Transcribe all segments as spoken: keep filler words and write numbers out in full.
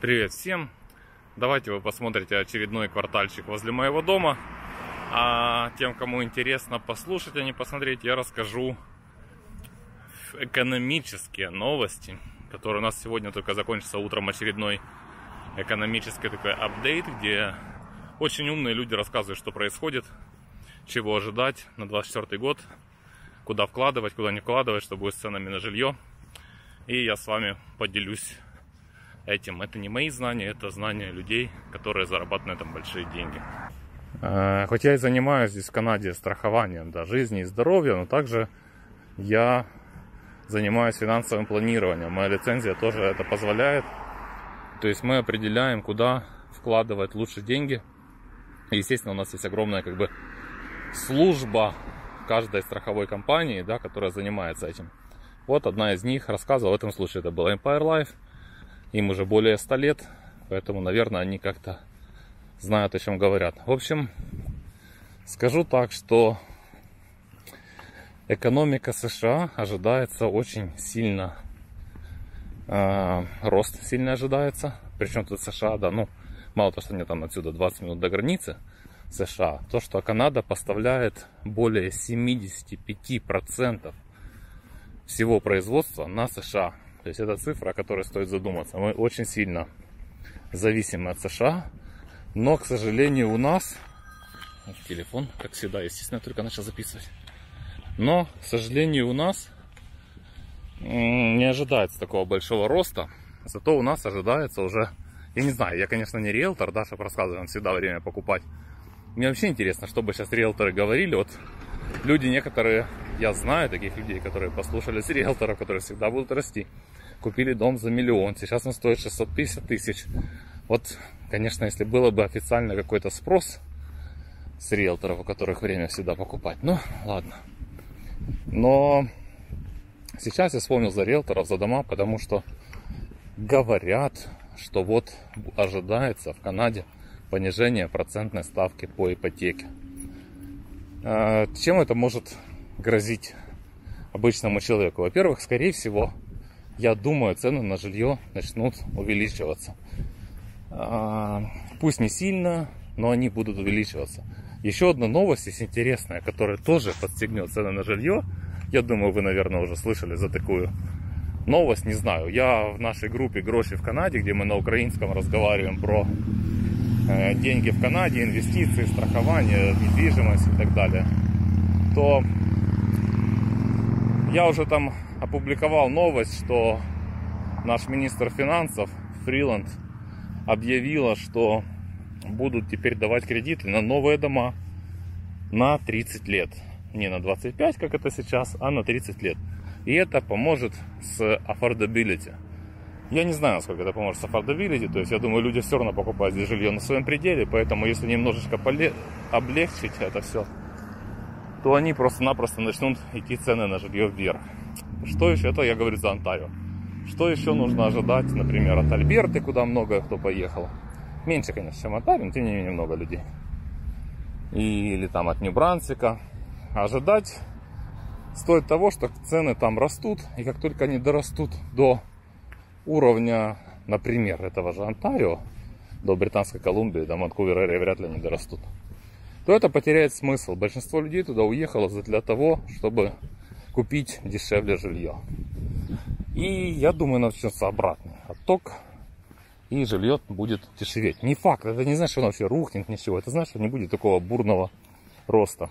Привет всем! Давайте вы посмотрите очередной квартальчик возле моего дома. А тем, кому интересно послушать, а не посмотреть, я расскажу экономические новости, которые у нас сегодня только закончится утром очередной экономический такой апдейт, где очень умные люди рассказывают, что происходит, чего ожидать на двадцать четвёртый год, куда вкладывать, куда не вкладывать, что будет с ценами на жилье. И я с вами поделюсь этим. Это не мои знания, это знания людей, которые зарабатывают на этом большие деньги. Хоть я и занимаюсь здесь в Канаде страхованием, да, жизни и здоровья, но также я занимаюсь финансовым планированием. Моя лицензия тоже это позволяет. То есть мы определяем, куда вкладывать лучше деньги. И, естественно, у нас есть огромная как бы служба каждой страховой компании, да, которая занимается этим. Вот одна из них рассказывала, в этом случае это была Empire Life. Им уже более ста лет, поэтому, наверное, они как-то знают, о чем говорят. В общем, скажу так, что экономика США ожидается очень сильно, э, рост сильно ожидается. Причем тут США, да, ну, мало того, что они там отсюда двадцать минут до границы США, то, что Канада поставляет более семидесяти пяти процентов всего производства на США. То есть это цифра, о которой стоит задуматься. Мы очень сильно зависимы от США. Но, к сожалению, у нас... Телефон, как всегда, естественно, только начал записывать. Но, к сожалению, у нас не ожидается такого большого роста. Зато у нас ожидается уже... Я не знаю, я, конечно, не риэлтор, да, чтобы рассказывать, всегда время покупать. Мне вообще интересно, что бы сейчас риэлторы говорили. Вот люди некоторые, я знаю таких людей, которые послушались риэлторов, которые всегда будут расти. Купили дом за миллион, сейчас он стоит шестьсот пятьдесят тысяч. Вот, конечно, если было бы официально какой-то спрос с риэлторов, у которых время всегда покупать, ну, ладно. Но сейчас я вспомнил за риэлторов, за дома, потому что говорят, что вот ожидается в Канаде понижение процентной ставки по ипотеке. Чем это может грозить обычному человеку? Во-первых, скорее всего, я думаю, цены на жилье начнут увеличиваться. Пусть не сильно, но они будут увеличиваться. Еще одна новость есть интересная, которая тоже подстегнет цены на жилье. Я думаю, вы, наверное, уже слышали за такую новость, не знаю. Я в нашей группе «Гроши в Канаде», где мы на украинском разговариваем про деньги в Канаде, инвестиции, страхование, недвижимость и так далее, то я уже там опубликовал новость, что наш министр финансов Фриланд объявила, что будут теперь давать кредиты на новые дома на тридцать лет. Не на двадцать пять, как это сейчас, а на тридцать лет. И это поможет с affordability. Я не знаю, насколько это поможет с affordability. То есть, я думаю, люди все равно покупают здесь жилье на своем пределе. Поэтому, если немножечко поле... облегчить это все, то они просто-напросто начнут идти цены на жилье вверх. Что еще? Это я говорю за Онтарио. Что еще нужно ожидать, например, от Альберты, куда много кто поехал. Меньше, конечно, чем от Онтарио, но тем не менее много людей. Или там от Нью-Брансвика. Ожидать стоит того, что цены там растут. И как только они дорастут до уровня, например, этого же Онтарио, до Британской Колумбии, до Ванкувера вряд ли они дорастут, то это потеряет смысл. Большинство людей туда уехало для того, чтобы купить дешевле жилье. И я думаю, начнется обратный отток, и жилье будет дешеветь. Не факт, это не значит, что оно все рухнет, ничего. Это значит, что не будет такого бурного роста.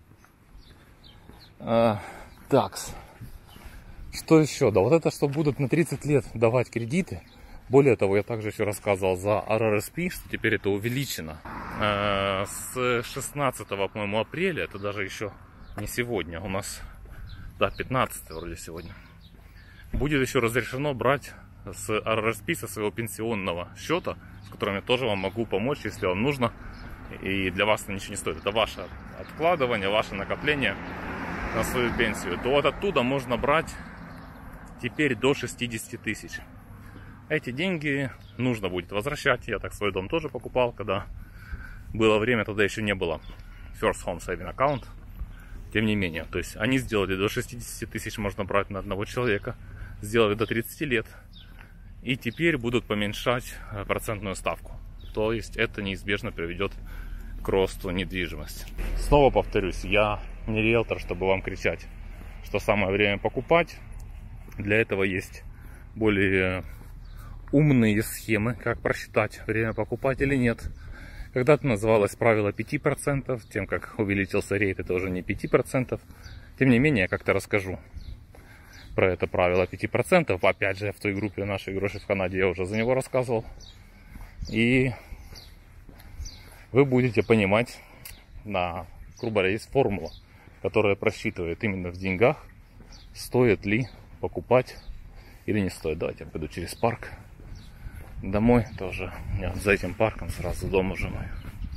А, такс. Что еще? Да вот это, что будут на тридцать лет давать кредиты. Более того, я также еще рассказывал за ар ар эс пи, что теперь это увеличено. А, с шестнадцатого, по-моему, апреля, это даже еще не сегодня, у нас, да, пятнадцатое вроде сегодня, будет еще разрешено брать с ар ар эс пи, со своего пенсионного счета, с которым я тоже вам могу помочь, если вам нужно. И для вас это ничего не стоит. Это ваше откладывание, ваше накопление на свою пенсию. То вот оттуда можно брать теперь до шестидесяти тысяч. Эти деньги нужно будет возвращать. Я так свой дом тоже покупал, когда было время, тогда еще не было First Home Saving Account. Тем не менее, то есть они сделали до шестидесяти тысяч можно брать на одного человека. Сделали до тридцати лет. И теперь будут поменьшать процентную ставку. То есть это неизбежно приведет к росту недвижимости. Снова повторюсь, я не риэлтор, чтобы вам кричать, что самое время покупать. Для этого есть более умные схемы, как просчитать, время покупать или нет. Когда-то называлось правило пяти процентов, тем как увеличился рейт, это уже не пять процентов. Тем не менее, я как-то расскажу про это правило пяти процентов. Опять же, в той группе «Наши гроши в Канаде» я уже за него рассказывал. И вы будете понимать, на, грубо говоря, есть формула, которая просчитывает именно в деньгах, стоит ли покупать или не стоит. Давайте я пойду через парк домой тоже. Нет, за этим парком сразу дом уже мой.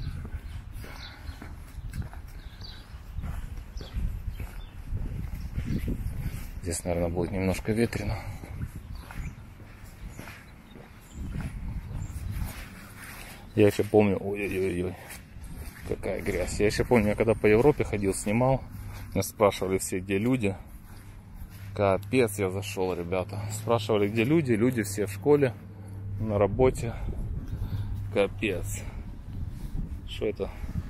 Здесь, наверное, будет немножко ветрено. Я еще помню, ой-ой-ой, какая грязь. Я еще помню, я когда по Европе ходил, снимал, меня спрашивали все, где люди. Капец, я зашел, ребята. Спрашивали, где люди, люди все в школе, на работе. Капец. Что это?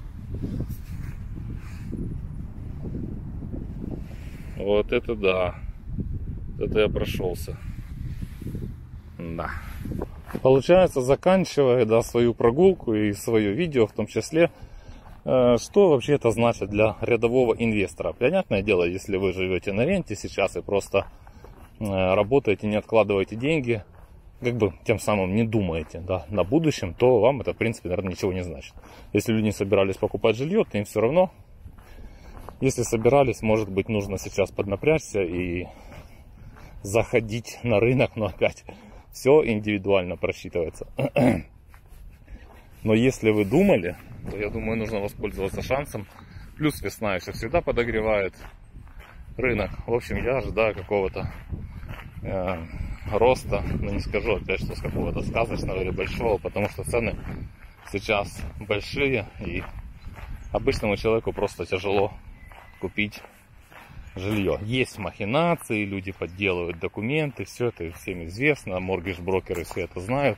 Вот это да. Это я прошелся. Да. Получается, заканчивая, да, свою прогулку и свое видео в том числе, э, что вообще это значит для рядового инвестора? Понятное дело, если вы живете на ренте сейчас и просто э, работаете, не откладываете деньги, как бы тем самым не думаете, да, на будущем, то вам это, в принципе, наверное, ничего не значит. Если люди не собирались покупать жилье, то им все равно. Если собирались, может быть, нужно сейчас поднапрячься и заходить на рынок, но опять все индивидуально просчитывается. Но если вы думали, то я думаю, нужно воспользоваться шансом. Плюс весна еще всегда подогревает рынок. В общем, я ожидаю какого-то э, роста, но не скажу опять, что с какого-то сказочного или большого, потому что цены сейчас большие и обычному человеку просто тяжело купить жилье. Есть махинации, люди подделывают документы, все это всем известно, моргидж-брокеры все это знают.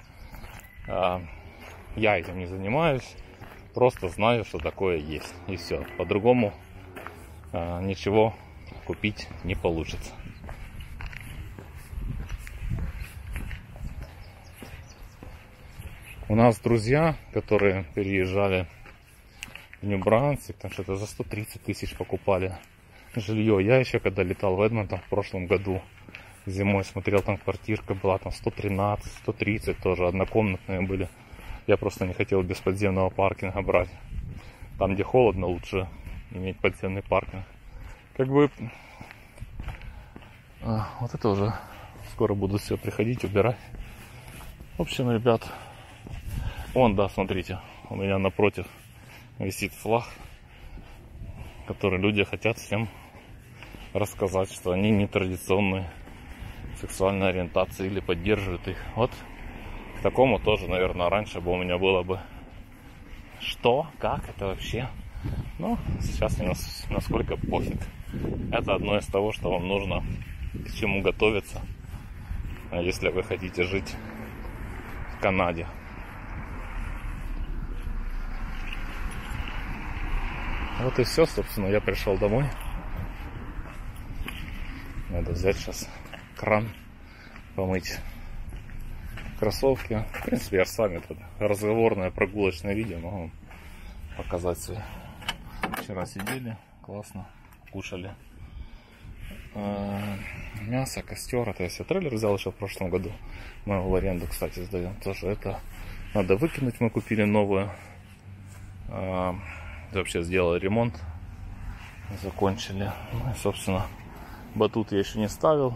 Я этим не занимаюсь, просто знаю, что такое есть, и все. По-другому ничего купить не получится. У нас друзья, которые переезжали в Нью-Брансвик, там что-то за сто тридцать тысяч покупали жилье. Я еще когда летал в Эдмонтон в прошлом году, зимой смотрел, там квартирка была там сто тринадцать, сто тридцать тоже, однокомнатные были. Я просто не хотел без подземного паркинга брать. Там, где холодно, лучше иметь подземный паркинг. Как бы а, вот это уже скоро будут все приходить, убирать. В общем, ребят, вон, да, смотрите, у меня напротив висит флаг, который люди хотят всем рассказать, что они нетрадиционной сексуальной ориентации или поддерживают их. Вот к такому тоже, наверное, раньше бы у меня было бы что, как это вообще. Но сейчас мне насколько пофиг. Это одно из того, что вам нужно к чему готовиться, если вы хотите жить в Канаде. Вот и все, собственно, я пришел домой. Надо взять сейчас кран, помыть кроссовки. В принципе, я с вами тут разговорное прогулочное видео могу вам показать свои. Вчера сидели, классно, кушали. Мясо, костер, это я себе трейлер взял еще в прошлом году. Мы его в аренду, кстати, сдаем. Тоже это надо выкинуть, мы купили новую. Вообще сделали ремонт, закончили. Ну и, собственно, батут я еще не ставил.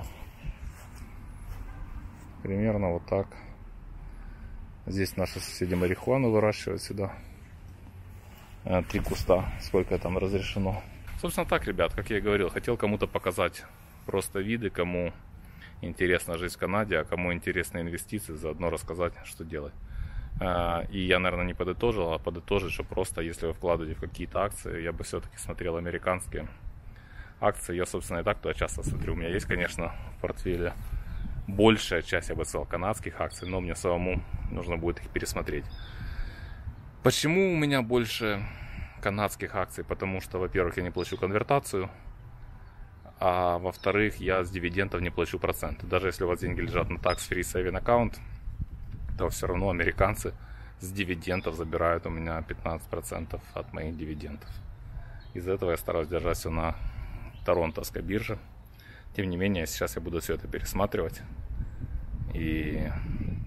Примерно вот так. Здесь наши соседи марихуану выращивают сюда. Три куста, сколько там разрешено. Собственно так, ребят, как я и говорил, хотел кому-то показать просто виды, кому интересно жить в Канаде, а кому интересны инвестиции, заодно рассказать, что делать. И я, наверное, не подытожил, а подытожить, что просто, если вы вкладываете в какие-то акции, я бы все-таки смотрел американские акции. Я, собственно, и так туда часто смотрю. У меня есть, конечно, в портфеле большая часть, я бы сказал, канадских акций, но мне самому нужно будет их пересмотреть. Почему у меня больше канадских акций? Потому что, во-первых, я не плачу конвертацию, а во-вторых, я с дивидендов не плачу проценты. Даже если у вас деньги лежат на tax-free saving аккаунт, то все равно американцы с дивидендов забирают у меня пятнадцать процентов от моих дивидендов. Из-за этого я стараюсь держать все на торонтовской бирже. Тем не менее, сейчас я буду все это пересматривать. И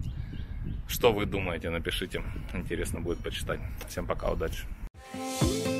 что вы думаете, напишите. Интересно будет почитать. Всем пока, удачи.